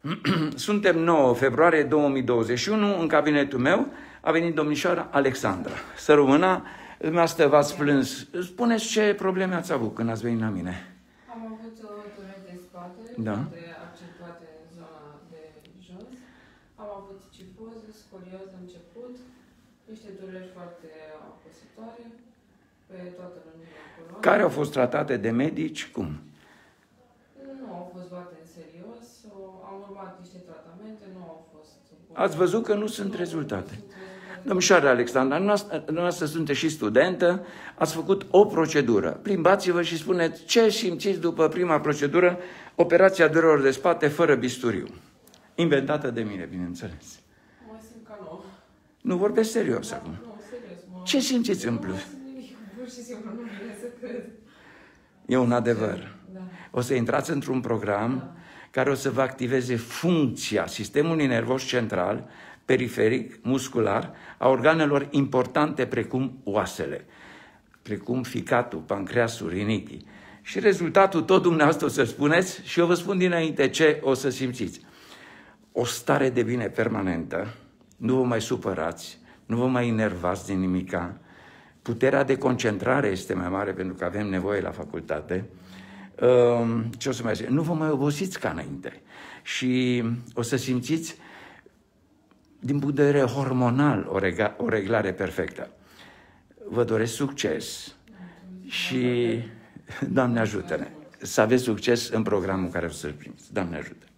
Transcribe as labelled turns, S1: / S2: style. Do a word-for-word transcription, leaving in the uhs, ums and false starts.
S1: Suntem nouă februarie două mii douăzeci și unu, în cabinetul meu a venit domnișoara Alexandra. Să rămână, dumneavoastră v-ați plâns. Spuneți ce probleme ați avut când ați venit la mine.
S2: Am avut o durere de spate,
S1: Da.
S2: de accentuate în zona de jos. Am avut cifoză, scolioză început, niște dureri foarte apăsătoare pe toată lungimea coloanei.
S1: Care au fost tratate de medici? Cum?
S2: Nu au fost luate în serios, am urmat niște tratamente, nu au fost...
S1: Ați văzut că nu sunt rezultate. Domnișoara Alexandra, dumneavoastră sunteți și studentă, ați făcut o procedură. Plimbați-vă și spuneți ce simțiți după prima procedură, operația durerilor de spate fără bisturiu. Inventată de mine, bineînțeles.
S2: Mă simt ca nou.
S1: Nu vorbesc serios
S2: Da,
S1: acum.
S2: nu, serios. Mă...
S1: Ce simțiți în plus?
S2: Nu simt nimic, pur și simplu nu vine să cred.
S1: E un adevăr.
S2: Da.
S1: O să intrați într-un program
S2: Da.
S1: care o să vă activeze funcția sistemului nervos central, periferic, muscular, a organelor importante precum oasele, precum ficatul, pancreasul, rinichii. Și rezultatul tot dumneavoastră o să spuneți și eu vă spun dinainte ce o să simțiți. O stare de bine permanentă, nu vă mai supărați, nu vă mai enervați din nimica, puterea de concentrare este mai mare pentru că avem nevoie la facultate. Ce o să mai zic? Nu vă mai obosiți ca înainte și o să simțiți din punct de vedere hormonal o, rega, o reglare perfectă. Vă doresc succes și Doamne ajută-ne să aveți succes în programul care o să-l primiți. Doamne ajută!